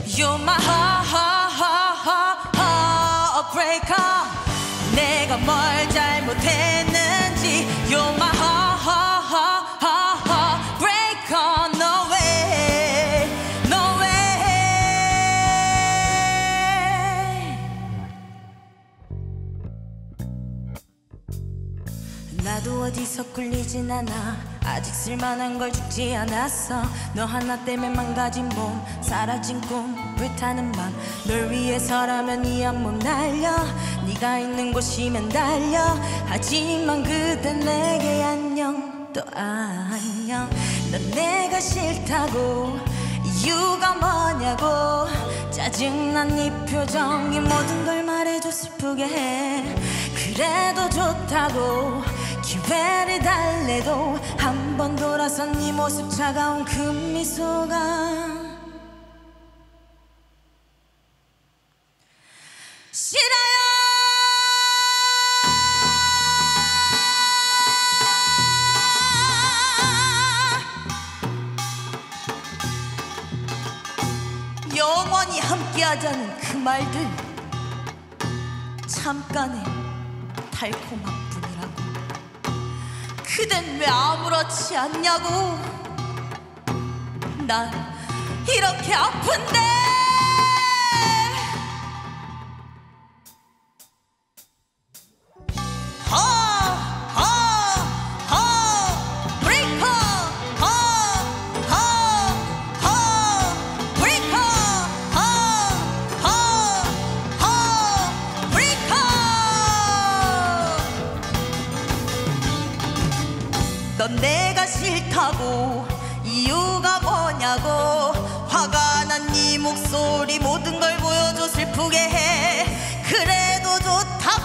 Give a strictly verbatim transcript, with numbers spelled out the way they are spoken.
You're my heart, heart, heart, heartbreaker. 내가 뭘 잘못했는지. You're my heart, heart, heart, heart, heartbreaker. No way, no way. 나도 어디서 꿀리진 않아. 아직 쓸만한 걸 죽지 않았어. 너 하나 때문에 망가진 몸, 사라진 꿈, 불타는 맘. 널 위해서라면 이 한 몸 날려. 네가 있는 곳이면 달려. 하지만 그댄 내게 안녕 또 안녕. 넌 내가 싫다고 이유가 뭐냐고. 짜증난 네 표정이 모든 걸 말해줘 슬프게 해. 그래도 좋다고 기회를 달래도 한 번 돌아선 네 모습 차가운 그 미소가 싫어요. 영원히 함께하자는 그 말들 잠깐의 달콤한 뿐이라고. 그댄 왜 아무렇지 않냐고. 난 이렇게 아픈데. 하, 하, 하, 브레이커. 하, 하, 하, 브레이커. 하, 하, 하, 브레이커. 넌 내가 싫다고 이유가 뭐냐고. 화가 난 네 목소리 모든 걸 보여줘 슬프게 해. 그래도 좋다고